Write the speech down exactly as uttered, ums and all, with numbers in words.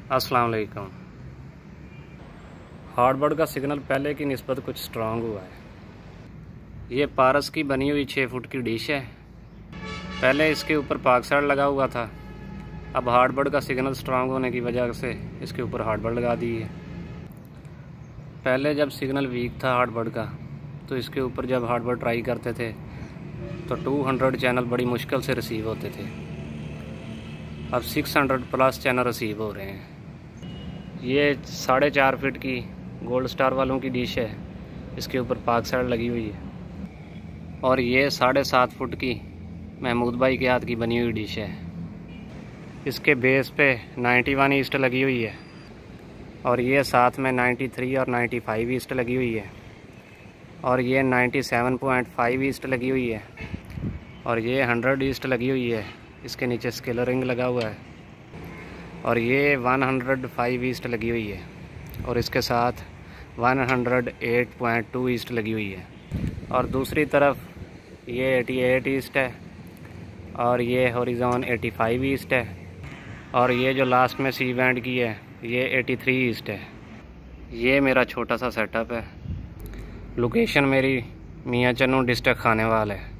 अस्सलाम वालेकुम। हार्डबोर्ड का सिग्नल पहले की निस्बत कुछ स्ट्रांग हुआ है। ये पारस की बनी हुई छः फुट की डिश है। पहले इसके ऊपर पार्कसाइड लगा हुआ था। अब हार्डबोर्ड का सिग्नल स्ट्रांग होने की वजह से इसके ऊपर हार्डबोर्ड लगा दी है। पहले जब सिग्नल वीक था हार्डबोर्ड का, तो इसके ऊपर जब हार्डबोर्ड ट्राई करते थे तो दो सौ चैनल बड़ी मुश्किल से रिसीव होते थे। अब छह सौ प्लस चैनल रिसीव हो रहे हैं। ये साढ़े चार फीट की गोल्ड स्टार वालों की डिश है। इसके ऊपर पार्कसाइड लगी हुई है। और ये साढ़े सात फुट की महमूद भाई के हाथ की बनी हुई डिश है। इसके बेस पे इक्यानवे ईस्ट लगी हुई है और ये साथ में तिरानवे और पचानवे ईस्ट लगी हुई है और ये सत्तानवे पॉइंट पाँच ईस्ट लगी हुई है और ये सौ ईस्ट लगी हुई है। इसके नीचे स्केलरिंग लगा हुआ है और ये एक सौ पाँच ईस्ट लगी हुई है और इसके साथ एक सौ आठ पॉइंट दो ईस्ट लगी हुई है। और दूसरी तरफ ये अठासी ईस्ट है और ये हॉरिजॉन पचासी ईस्ट है और ये जो लास्ट में सी बैंड की है ये तिरासी ईस्ट है। ये मेरा छोटा सा सेटअप है। लोकेशन मेरी मियाँ चन्नू डिस्ट्रिक्ट खानेवाल है।